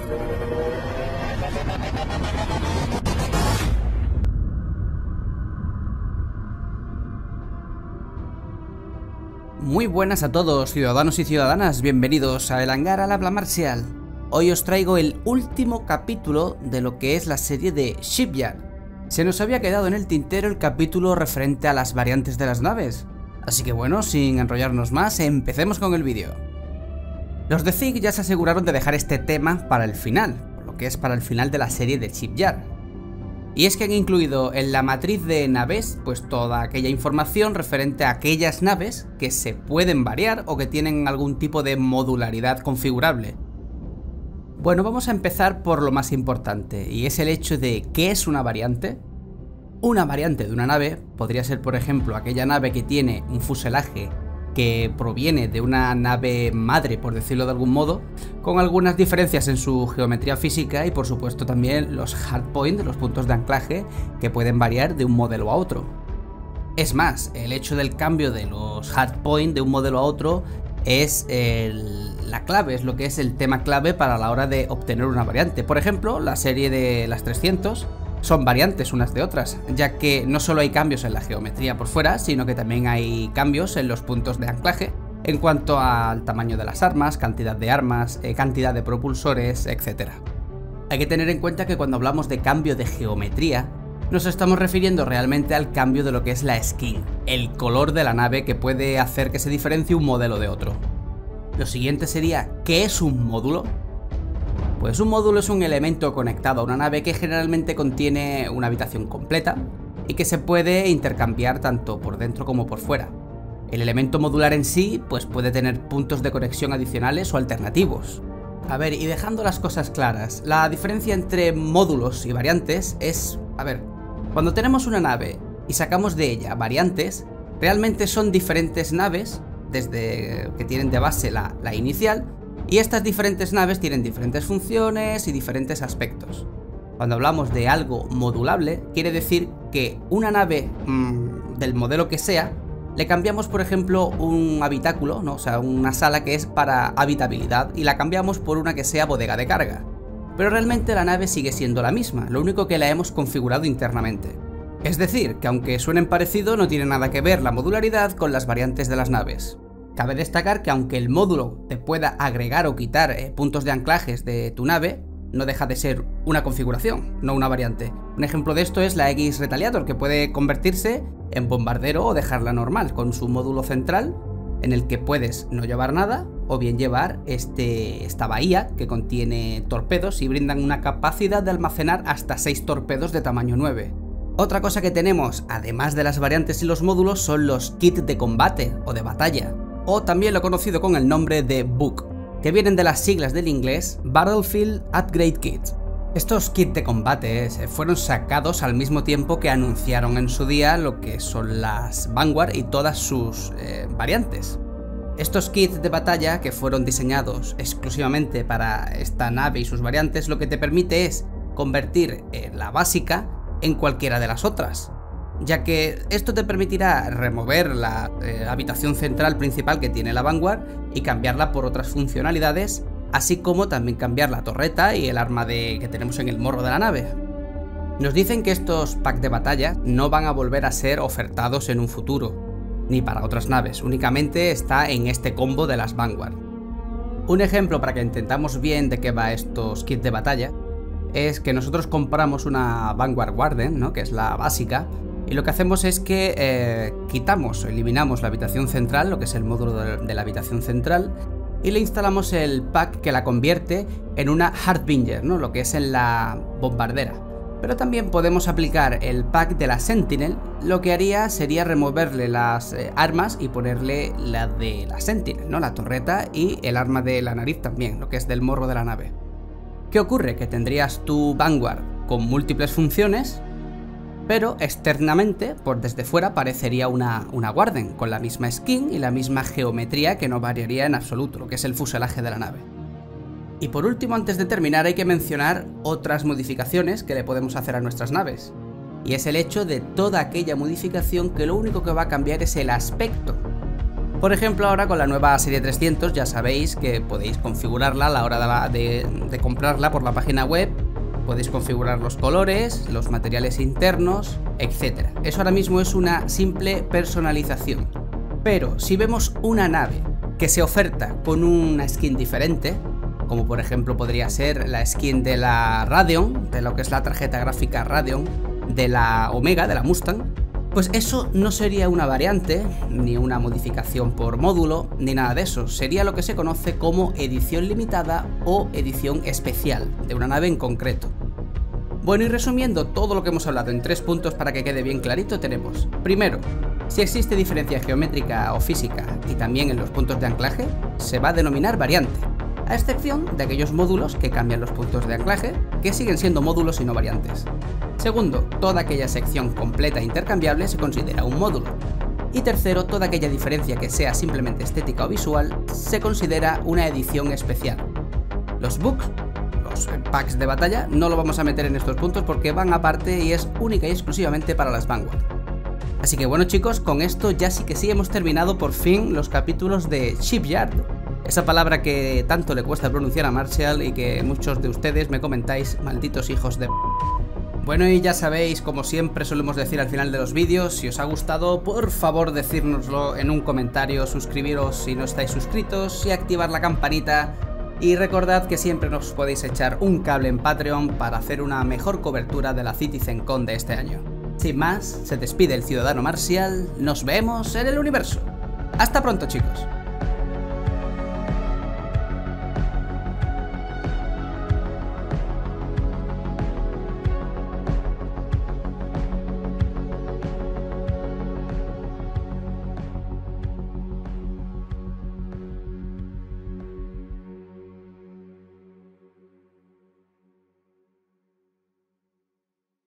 Muy buenas a todos, ciudadanos y ciudadanas, bienvenidos a El Hangar al Habla Marcial. Hoy os traigo el último capítulo de lo que es la serie de Shipyard. Se nos había quedado en el tintero el capítulo referente a las variantes de las naves. Así que bueno, sin enrollarnos más, empecemos con el vídeo. Los de ZIG ya se aseguraron de dejar este tema para el final, por lo que es para el final de la serie de Shipyard. Y es que han incluido en la matriz de naves pues toda aquella información referente a aquellas naves que se pueden variar o que tienen algún tipo de modularidad configurable. Bueno, vamos a empezar por lo más importante, y es el hecho de ¿qué es una variante? Una variante de una nave podría ser, por ejemplo, aquella nave que tiene un fuselaje que proviene de una nave madre, por decirlo de algún modo, con algunas diferencias en su geometría física y por supuesto también los hardpoint, los puntos de anclaje, que pueden variar de un modelo a otro. Es más, el hecho del cambio de los hardpoint de un modelo a otro es la clave, es lo que es el tema clave para la hora de obtener una variante. Por ejemplo, la serie de las 300 son variantes unas de otras, ya que no solo hay cambios en la geometría por fuera, sino que también hay cambios en los puntos de anclaje en cuanto al tamaño de las armas, cantidad de propulsores, etc. Hay que tener en cuenta que cuando hablamos de cambio de geometría, nos estamos refiriendo realmente al cambio de lo que es la skin, el color de la nave que puede hacer que se diferencie un modelo de otro. Lo siguiente sería, ¿qué es un módulo? Pues un módulo es un elemento conectado a una nave que generalmente contiene una habitación completa y que se puede intercambiar tanto por dentro como por fuera. El elemento modular en sí pues puede tener puntos de conexión adicionales o alternativos. A ver, y dejando las cosas claras, la diferencia entre módulos y variantes es, cuando tenemos una nave y sacamos de ella variantes, realmente son diferentes naves desde que tienen de base la inicial. Y estas diferentes naves tienen diferentes funciones y diferentes aspectos. Cuando hablamos de algo modulable, quiere decir que una nave del modelo que sea, le cambiamos por ejemplo un habitáculo, ¿no? O sea, una sala que es para habitabilidad, y la cambiamos por una que sea bodega de carga. Pero realmente la nave sigue siendo la misma, lo único que la hemos configurado internamente. Es decir, que aunque suenen parecido, no tiene nada que ver la modularidad con las variantes de las naves. Cabe destacar que aunque el módulo te pueda agregar o quitar puntos de anclajes de tu nave, no deja de ser una configuración, no una variante. Un ejemplo de esto es la X Retaliator, que puede convertirse en bombardero o dejarla normal, con su módulo central, en el que puedes no llevar nada, o bien llevar esta bahía que contiene torpedos y brindan una capacidad de almacenar hasta 6 torpedos de tamaño 9. Otra cosa que tenemos, además de las variantes y los módulos, son los kits de combate o de batalla, o también lo conocido con el nombre de BUK, que vienen de las siglas del inglés Battlefield Upgrade Kit. Estos kits de combate fueron sacados al mismo tiempo que anunciaron en su día lo que son las Vanguard y todas sus variantes. Estos kits de batalla, que fueron diseñados exclusivamente para esta nave y sus variantes, lo que te permite es convertir la básica en cualquiera de las otras, ya que esto te permitirá remover la habitación central principal que tiene la Vanguard y cambiarla por otras funcionalidades, así como también cambiar la torreta y el arma que tenemos en el morro de la nave. Nos dicen que estos packs de batalla no van a volver a ser ofertados en un futuro, ni para otras naves, únicamente está en este combo de las Vanguard. Un ejemplo para que entendamos bien de qué va estos kits de batalla es que nosotros compramos una Vanguard Warden, ¿no? Que es la básica, y lo que hacemos es que eliminamos la habitación central, lo que es el módulo de la habitación central, y le instalamos el pack que la convierte en una Harbinger, ¿no? Lo que es en la bombardera. Pero también podemos aplicar el pack de la Sentinel, lo que haría sería removerle las armas y ponerle la de la Sentinel, ¿no? La torreta y el arma de la nariz también, lo que es del morro de la nave. ¿Qué ocurre? Que tendrías tu Vanguard con múltiples funciones, pero externamente, por desde fuera, parecería una Warden, con la misma skin y la misma geometría que no variaría en absoluto, lo que es el fuselaje de la nave. Y por último, antes de terminar, hay que mencionar otras modificaciones que le podemos hacer a nuestras naves. Y es el hecho de toda aquella modificación que lo único que va a cambiar es el aspecto. Por ejemplo, ahora con la nueva serie 300 ya sabéis que podéis configurarla a la hora de comprarla por la página web. Podéis configurar los colores, los materiales internos, etc. Eso ahora mismo es una simple personalización. Pero si vemos una nave que se oferta con una skin diferente, como por ejemplo podría ser la skin de la Radeon, de lo que es la tarjeta gráfica Radeon, de la Omega, de la Mustang, pues eso no sería una variante, ni una modificación por módulo, ni nada de eso. Sería lo que se conoce como edición limitada o edición especial, de una nave en concreto. Bueno, y resumiendo todo lo que hemos hablado en 3 puntos para que quede bien clarito, tenemos: primero, si existe diferencia geométrica o física y también en los puntos de anclaje, se va a denominar variante, a excepción de aquellos módulos que cambian los puntos de anclaje, que siguen siendo módulos y no variantes. Segundo, toda aquella sección completa e intercambiable se considera un módulo. Y tercero, toda aquella diferencia que sea simplemente estética o visual se considera una edición especial. Los bugs, los packs de batalla, no lo vamos a meter en estos puntos porque van aparte y es única y exclusivamente para las Vanguard. Así que bueno chicos, con esto ya sí que sí hemos terminado por fin los capítulos de Shipyard. Esa palabra que tanto le cuesta pronunciar a Marshall y que muchos de ustedes me comentáis, malditos hijos de... Bueno, y ya sabéis, como siempre solemos decir al final de los vídeos, si os ha gustado, por favor decírnoslo en un comentario, suscribiros si no estáis suscritos y activar la campanita. Y recordad que siempre nos podéis echar un cable en Patreon para hacer una mejor cobertura de la CitizenCon de este año. Sin más, se despide el ciudadano Marshall, nos vemos en el universo. ¡Hasta pronto chicos!